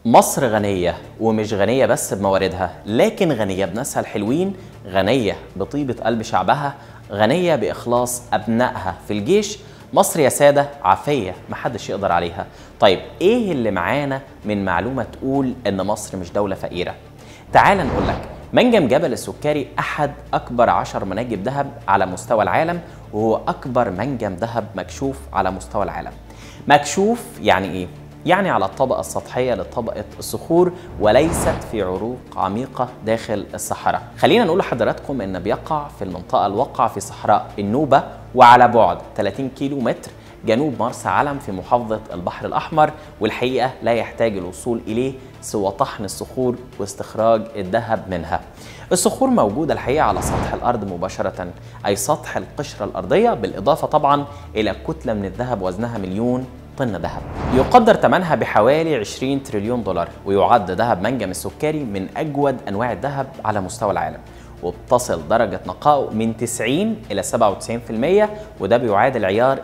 مصر غنية، ومش غنية بس بمواردها، لكن غنية بناسها الحلوين، غنية بطيبة قلب شعبها، غنية بإخلاص أبنائها في الجيش. مصر يا سادة عافية محدش يقدر عليها. طيب إيه اللي معانا من معلومة تقول إن مصر مش دولة فقيرة؟ تعال نقول لك. منجم جبل السكري أحد أكبر 10 مناجم ذهب على مستوى العالم، وهو أكبر منجم ذهب مكشوف على مستوى العالم. مكشوف يعني إيه؟ يعني على الطبقة السطحية لطبقة الصخور، وليست في عروق عميقة داخل الصحراء. خلينا نقول لحضراتكم إن بيقع في المنطقة الواقعة في صحراء النوبة، وعلى بعد 30 كيلو متر جنوب مرسى علم في محافظة البحر الأحمر، والحقيقة لا يحتاج الوصول إليه سوى طحن الصخور واستخراج الذهب منها. الصخور موجودة الحقيقة على سطح الأرض مباشرة، أي سطح القشرة الأرضية، بالإضافة طبعا إلى كتلة من الذهب وزنها مليون طن ذهب. يقدر ثمنها بحوالي 20 تريليون دولار، ويعد ذهب منجم السكري من أجود أنواع الذهب على مستوى العالم، وبتصل درجة نقائه من 90 إلى 97%، وده بيعادل عيار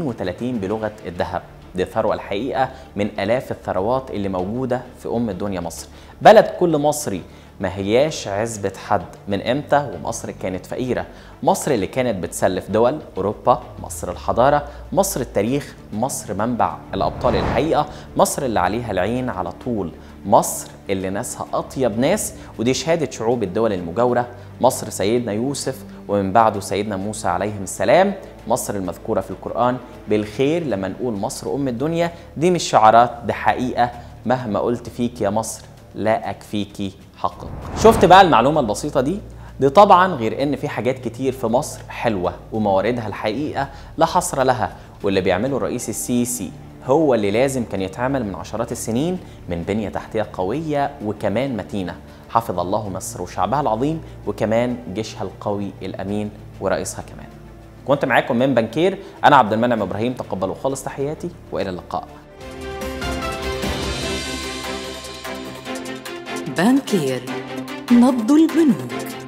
32 بلغة الذهب. دي ثروة الحقيقة من آلاف الثروات اللي موجودة في أم الدنيا مصر. بلد كل مصري ما هياش عزبة حد. من امتى ومصر كانت فقيرة؟ مصر اللي كانت بتسلف دول أوروبا، مصر الحضارة، مصر التاريخ، مصر منبع الأبطال الحقيقة، مصر اللي عليها العين على طول، مصر اللي ناسها أطيب ناس، ودي شهادة شعوب الدول المجاورة. مصر سيدنا يوسف ومن بعده سيدنا موسى عليهم السلام، مصر المذكورة في القرآن بالخير. لما نقول مصر أم الدنيا دي مش شعارات، ده حقيقة. مهما قلت فيك يا مصر لا أكفيكي حقك. شفت بقى المعلومة البسيطة دي؟ دي طبعا غير ان في حاجات كتير في مصر حلوة ومواردها الحقيقة لا حصر لها، واللي بيعمله الرئيس السيسي هو اللي لازم كان يتعمل من عشرات السنين، من بنية تحتية قوية وكمان متينة. حفظ الله مصر وشعبها العظيم، وكمان جيشها القوي الأمين ورئيسها كمان. كنت معاكم من بنكير، أنا عبد المنعم إبراهيم، تقبلوا خالص تحياتي وإلى اللقاء. بنكير، نبض البنوك.